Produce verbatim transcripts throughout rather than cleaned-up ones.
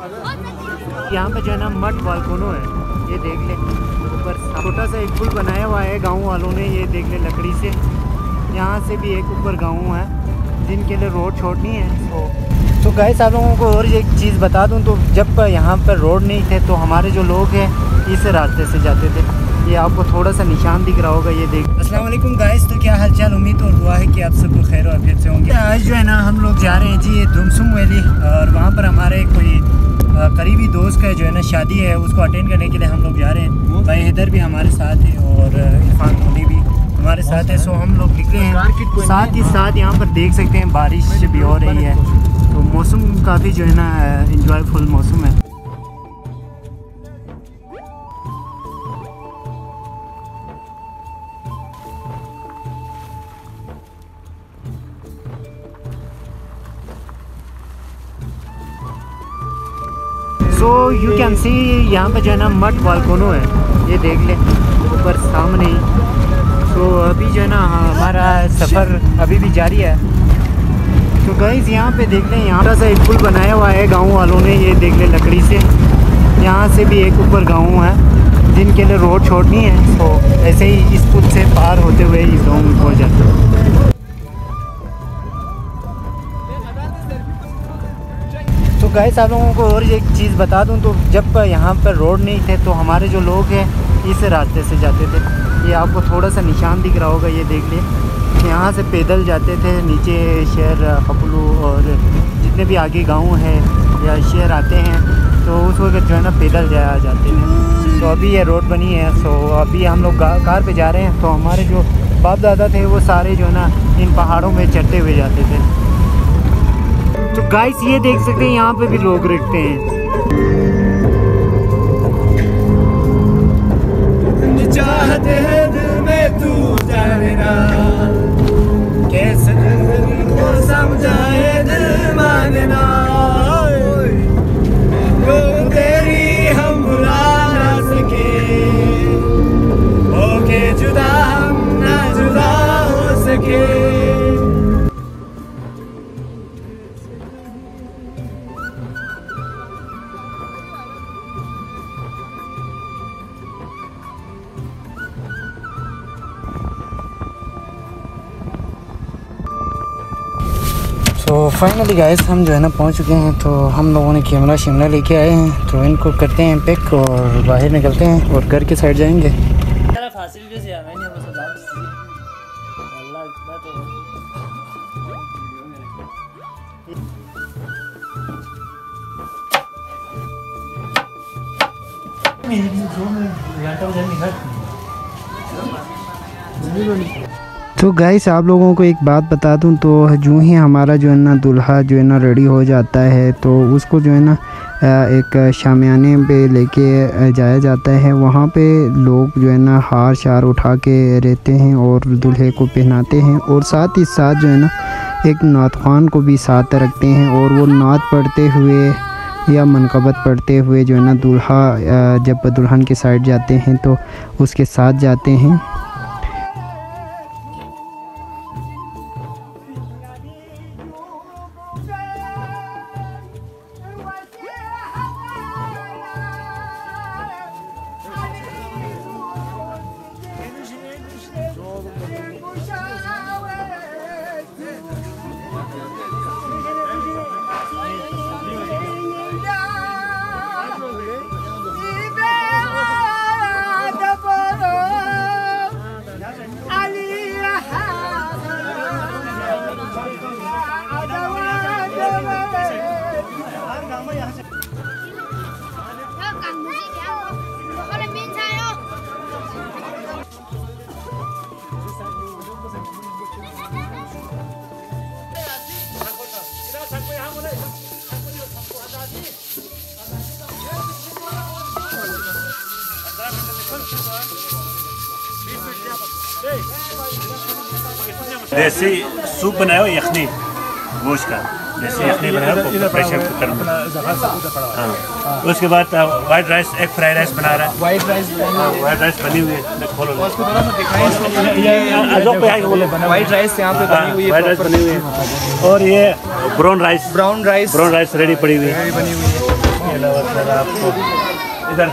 यहाँ पे जो है ना मठ वाल्कोनो है, ये देख ले ऊपर छोटा सा एक पुल बनाया हुआ है गांव वालों ने, ये देख ले लकड़ी से। यहाँ से भी एक ऊपर गांव है जिनके लिए रोड छोड़नी है। तो तो गाइस आप लोगों को और एक चीज़ बता दूं, तो जब यहाँ पर रोड नहीं थे तो हमारे जो लोग हैं इस रास्ते से जाते थे। ये आपको थोड़ा सा निशान दिख रहा होगा, ये देख। अस्सलाम वालेकुम गाइस, तो क्या हालचाल, उम्मीद और दुआ है कि आप सबको खैर और आफियत से होंगे। आज जो है ना हम लोग जा रहे हैं जी ये दुमसुम वैली, और वहाँ पर हमारे कोई करीबी दोस्त का जो है ना शादी है, उसको अटेंड करने के लिए हम लोग जा रहे हैं। भाई हैदर भी हमारे साथ है और इरफान मोदी भी हमारे साथ है। सो हम लोग निकले हैं, साथ ही साथ यहाँ पर देख सकते हैं बारिश भी हो रही है, तो मौसम काफ़ी जो है ना इंजॉयफुल मौसम है। सो यू कैन सी यहाँ पे जो है ना मठ वाल्कोनो है, ये देख ले ऊपर सामने ही। तो अभी जो है ना हमारा सफ़र अभी भी जारी है। तो गाइस यहाँ पे देख लें, यहाँ सा एक पुल बनाया हुआ है गांव वालों ने, ये देख ले लकड़ी से। यहाँ से भी एक ऊपर गांव है जिनके लिए रोड छोड़नी है, तो ऐसे ही इस पुल से पार होते हुए इस गाँव में पहुँच जाते हैं। तो गाइस आप लोगों को और एक चीज़ बता दूं, तो जब यहाँ पर रोड नहीं थे तो हमारे जो लोग हैं इस रास्ते से जाते थे। ये आपको थोड़ा सा निशान दिख रहा होगा, ये देख ले। यहाँ से पैदल जाते थे नीचे शहर खपलू और जितने भी आगे गांव है या शहर आते हैं, तो उस वक्त जो है ना पैदल जाया जाते थे। तो अभी ये रोड बनी है, सो अभी हम लोग कार पे जा रहे हैं। तो हमारे जो बाप दादा थे वो सारे जो है ना इन पहाड़ों में चढ़ते हुए जाते थे। तो गाइस ये देख सकते हैं यहाँ पे भी लोग रहते हैं। चाहते हैं दिल में तू जानेना, कैसे दिल को समझाए दिल मानना, वो तेरी हम भुला ना सके, होके जुदा हम ना जुदा हो सके। तो फाइनली गाइस हम जो है ना पहुंच चुके हैं। तो हम लोगों ने कैमरा शिमला लेके आए हैं, तो इनको करते हैं पैक और बाहर निकलते हैं और घर के साइड जाएंगे। तो गाइस आप लोगों को एक बात बता दूं, तो जो ही हमारा जो है ना दूल्हा जो है ना रेडी हो जाता है, तो उसको जो है ना एक शामियाने पे लेके जाया जाता है। वहाँ पे लोग जो है ना हार शार उठा के रहते हैं और दूल्हे को पहनाते हैं, और साथ ही साथ जो है ना एक नात ख़्वान को भी साथ रखते हैं, और वो नात पढ़ते हुए या मनक़बत पढ़ते हुए जो है ना दूल्हा जब दुल्हन के साइड जाते हैं तो उसके साथ जाते हैं। देसी सूप बनाया हो यखनी गोश्त का, देसी यखनी बनाया हो प्रेशर कुकर में। हाँ, उसके बाद white rice, egg fried rice बना रहा है। वाइट राइस वाइट राइस बनी हुई है, खोलो उसको थोड़ा सा दिखाएं। वाइट राइस यहाँ पे बनी हुई है, वाइट राइस बनी हुई है। और ये brown rice, brown rice brown rice ready पड़ी हुई है। बनी हुई है। इसके अलावा सर आपको इधर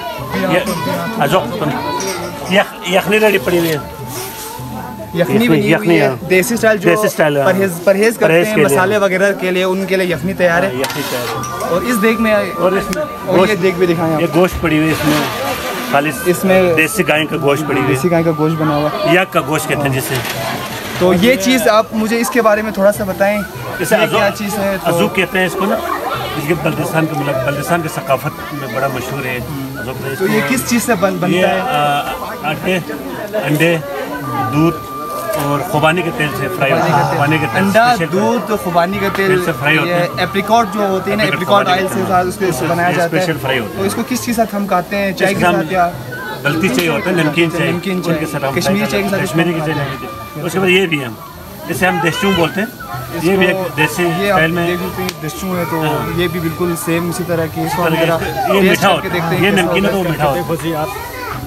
यखनी रेडी पड़ी हुई है, यखनी बनी हुई है देसी स्टाइल, जो देसी स्टाइल परहेज परहेज करते हैं मसाले वगैरह के लिए, उनके लिए यखनी तैयार है। यखनी तैयार है। और इस देख में और इसमें और ये देख भी दिखाएं आप। ये गोश्त पड़ी हुई है इसमें, खाली इसमें देसी गाय का गोश्त पड़ी हुई है, देसी गाय का गोश्त बना हुआ है, यक का गोश्त कहते हैं जिसे। तो ये चीज़ आप मुझे इसके बारे में थोड़ा सा बताएं, इसे ये क्या चीज़ है? तो अजूक कहते हैं इसको ना, इसके बल्दिस्तान के मतलब बल्दिस्तान की सकाफत में बड़ा मशहूर है अजूक। तो ये किस चीज़ से बन, बनता है? आटे, अंडे, दूध और खुबानी के तेल से फ्राई होता है। खुबानी के तेल, अंडा, दूध, खुबानी का तेल से फ्राई होते हैं। एप्रिकॉट जो होते हैं ना, एप्रिकॉट ऑयल से साथ उसको बनाया जाता है। स्पेशल फ्राई होता है। तो इसको किस चीज़ साथ हम खाते हैं? चाय के साथ या गलती चाहिए होता है, नमकीन चाहिए, नमकीन चाय, उनके साथ हम कश्मीरी चाय के साथ कश्मीरी की चाय। उसके बाद ये भी हम इसे हम देशचूम बोलते हैं, ये भी एक देसी स्टाइल में देशचूम है। तो ये भी बिल्कुल सेम इसी तरह की, इसको ये मीठा होता है, ये नमकीन है तो मीठा होता है।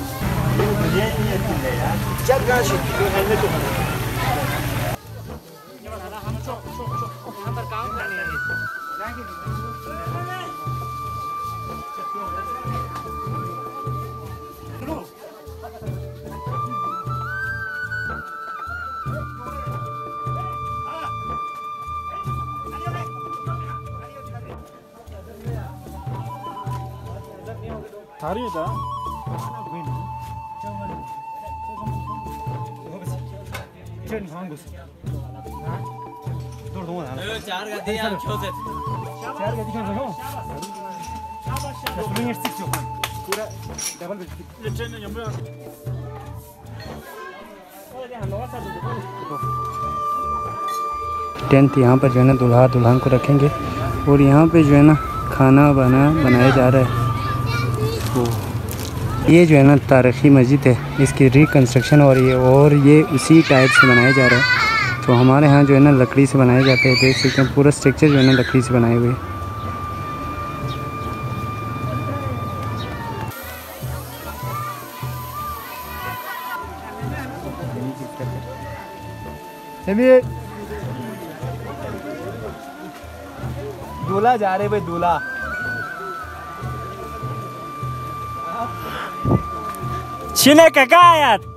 टेंट यहाँ पर जो है ना दूल्हा दुल्हन को रखेंगे, और यहाँ पे जो है ना खाना बना बनाया जा रहा है। तो ये जो है ना तारीख़ी मस्जिद है, इसकी रिकन्स्ट्रक्शन हो रही है और ये उसी टाइप से बनाया जा रहा है। तो हमारे यहाँ जो है ना लकड़ी से बनाए जाते हैं, देख सकते हैं पूरा स्ट्रक्चर जो है ना लकड़ी से बनाए हुए है। दूल्हा जा रहे भाई, दूल्हा छिने का आयात